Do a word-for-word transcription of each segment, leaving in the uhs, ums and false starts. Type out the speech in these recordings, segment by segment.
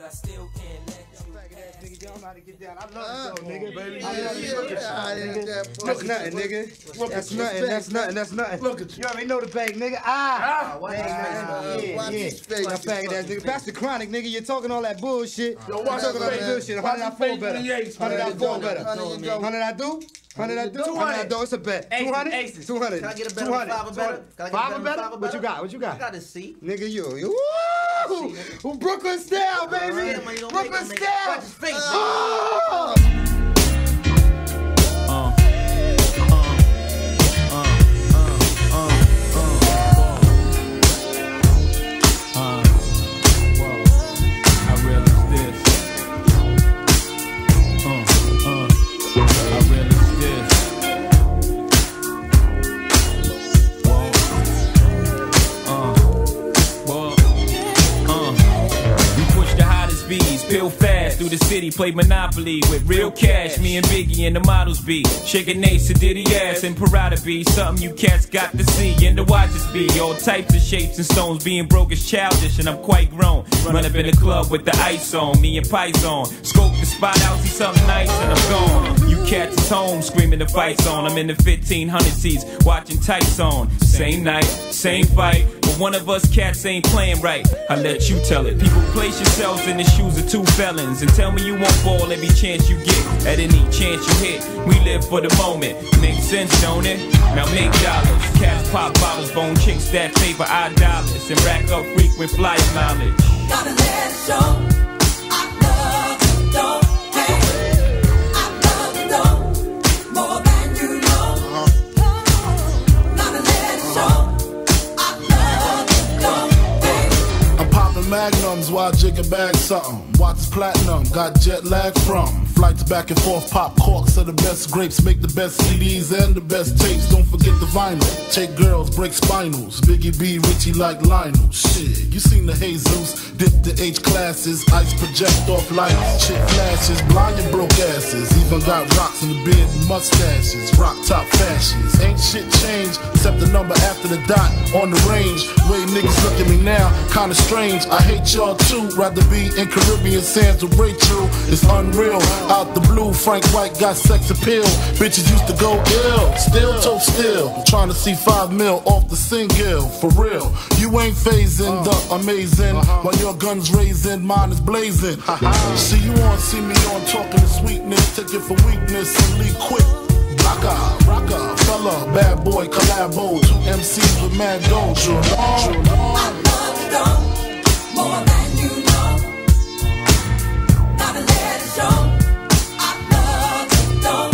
I still can't let you. Nigga, y'all know how to get down. I love you, nigga. Baby, I love you. yeah, yeah, yeah. That's nothing, nigga. That's nothing. That's nothing. That's nothing. Look at you. You already know the bag, nigga. Ah. Ah, watch Ain't his face, nothing. man. Yeah, Watch yeah. his face. That faggot ass nigga. That's the chronic, nigga. You're talking all that bullshit. Yo, You're watch talking all that his bullshit. face. Hundred I Watch four his better. face. Hundred I four better. Hundred Hundred I do. Hundred I do. Hundred I do. It's a bet. Two hundred. Two hundred. Can I get a better five or better? Can I get a Five or better better? five or What you better? got? What you got? I got a C. Nigga, you. you woo! Woo! Brooklyn style, baby. Yeah, man, you don't Brooklyn make no nigga. style. Watch his face, man. Oh! Peel fast through the city, play Monopoly with real cash. Me and Biggie and the models be shaking Ace and Diddy ass and Parada be something you cats got to see and the watches be all types of shapes and stones. Being broke is childish and I'm quite grown. Run up in the club with the ice on, me and Pice on. Scope the spot out, see something nice and I'm gone. You cats is home screaming the fight's on. I'm in the fifteen hundred seats watching tights on. Same night, same fight. One of us cats ain't playing right, I let you tell it. People, place yourselves in the shoes of two felons and tell me you won't ball every chance you get. At any chance you hit, we live for the moment. Makes sense, don't it? Now make dollars. Cats pop bottles, bone chicks that favor our dollars and rack up frequent flyer mileage. Gotta let it show. I love you, don't hate. I love you, don't more than you know. Gotta let it show. Magnums while jigging back something. Watch platinum, got jet lag from flights back and forth. Pop corks are the best grapes, make the best C Ds and the best tapes. Don't forget the vinyl. Take girls, break spinals. Biggie B, Richie like Lionel. Shit, you seen the Jesus? Dip the H classes, ice project off lights. Chick flashes, blind and broke asses. Even got rocks in the beard and mustaches. Rock top fashions. Ain't shit changed except the number after the dot on the range. Way niggas look at me now, kinda strange. I hate y'all too, rather be in Caribbean sands with Rachel. It's unreal, out the blue, Frank White got sex appeal. Bitches used to go ill, still toe still. Trying to see five mil off the single, for real. You ain't phasing the amazing, while your gun's raising, mine is blazing. See you on, see me on, talking to sweetness, take it for weakness and leave quick. Rocker, rocker, fella, bad boy, collabo, two M Cs with mad dojo. I love you, don't. More than you know. Gotta let it show. I love you, don't.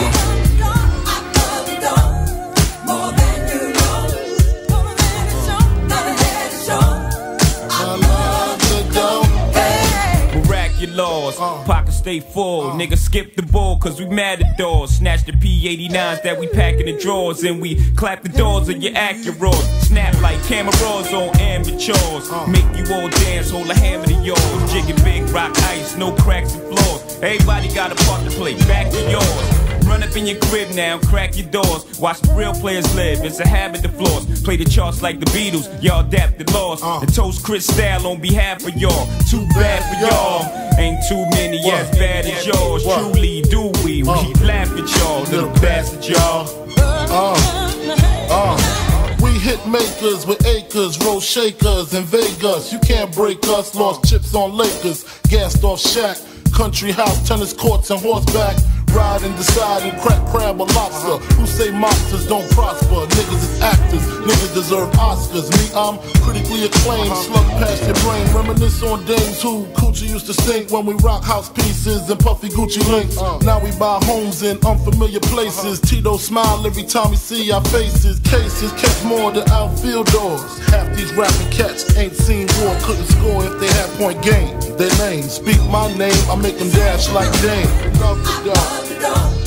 I love you, don't. More than you know. Gotta let it show. I love you, don't. Miraculous, pockets stay full. Niggas skip the ball cause we matadors. Snatch the P eighty-nines that we pack in the drawers and we clap the doors of your Acuras. Snap like cameras on amateurs. Make you all dance, hold a hammer to yours. Jigging big rock ice, no cracks and floors. Everybody got a part to play, back to yours. Run up in your crib now, crack your doors. Watch the real players live, it's a habit to floss. Play the charts like the Beatles, y'all adapt the laws. And toast Chris Style on behalf of y'all. Too bad for y'all, ain't too many as bad as yours. Truly do we, we laugh at y'all, little bastard y'all. Uh, uh. We hit makers with acres, roll shakers in Vegas. You can't break us, lost chips on Lakers, gassed off Shaq. Country house, tennis courts, and horseback. Ride and decide and crack crab or lobster. Who say monsters don't prosper? Niggas is actors, niggas deserve Oscars. Me, I'm critically acclaimed, slug past your brain. Reminisce on dames who Coochie used to sing when we rock house pieces and puffy Gucci links. Now we buy homes in unfamiliar places. Tito smile every time we see our faces. Cases catch more than outfield doors. Half these rapping cats ain't seen war, couldn't score if they had point game. Their name, speak my name, I make them dash like Dame. Love the dog.